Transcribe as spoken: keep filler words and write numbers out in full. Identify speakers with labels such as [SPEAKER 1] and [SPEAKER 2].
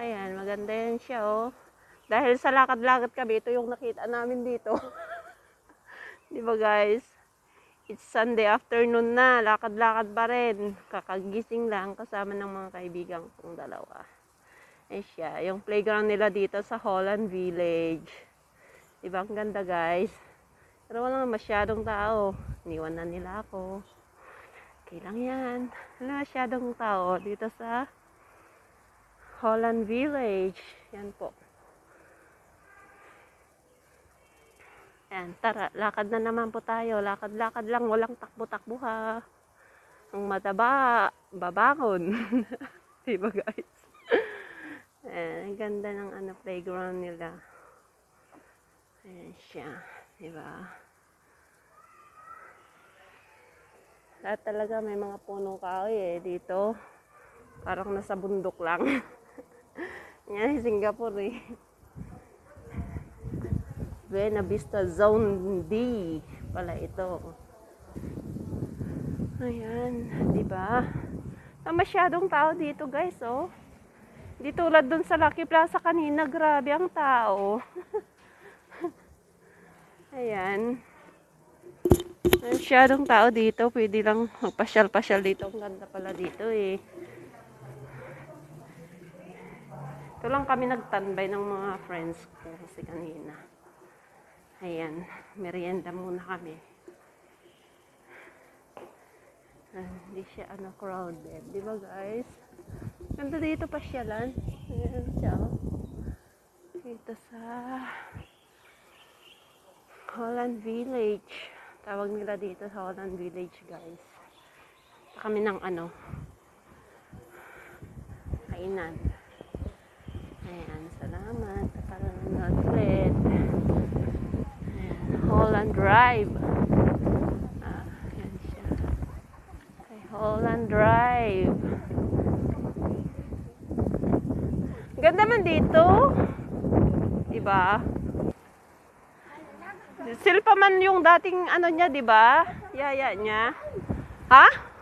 [SPEAKER 1] Ayan, maganda yan siya, oh. Dahil sa lakad-lakad kami, ito yung nakita namin dito. Di ba, guys? It's Sunday afternoon na. Lakad-lakad pa rin. Kakagising lang kasama ng mga kaibigan kong dalawa. Ayan siya. Yung playground nila dito sa Holland Village. Di ba? Ang ganda, guys. Pero wala masyadong tao. Iniwan na nila ako. Okay lang yan. Wala masyadong tao dito sa Holland Village. Yan po. Yan, tara, lakad na naman po tayo. Lakad-lakad lang, walang takbo-takbo ha. Ang mataba, babangon. Diba guys? Ayan, ang ganda ng ano, playground nila. Ayan siya. Diba? Lahat talaga may mga punong kahoy eh dito. Parang nasa bundok lang. Yan, Singapore eh. Buena Vista Zone D pala ito. Ayan, di ba? Na masyadong tao dito, guys, oh. Di tulad dun sa Lucky Plaza kanina, grabe ang tao. Ayan. Masyadong tao dito, pwede lang magpasyal-pasyal dito. Ang ganda pala dito, eh. Ito lang kami nagtambay ng mga friends ko kasi kanina. Ayan, merienda muna kami. Ah, hindi siya ano, crowded. Di ba guys? Ganda dito pasyalan. Ayan siya. Dito sa Holland Village. Tawag nila dito sa Holland Village, guys. Kami ng ano, kainan. Ayan, salamat. Parang nag-let. Holland Drive. Ah, yan siya. Okay, Holland Drive. Ganda man dito. Diba? Silpa man yung dating ano niya, diba? Yaya niya. Ha?